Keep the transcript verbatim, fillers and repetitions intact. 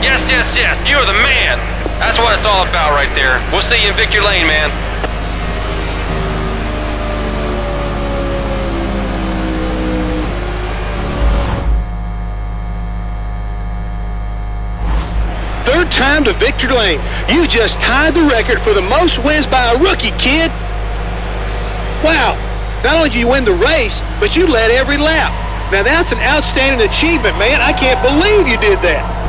Yes, yes, yes, you're the man. That's what it's all about right there. We'll see you in Victory Lane, man. Third time to Victory Lane. You just tied the record for the most wins by a rookie, kid. Wow, not only did you win the race, but you led every lap. Now that's an outstanding achievement, man. I can't believe you did that.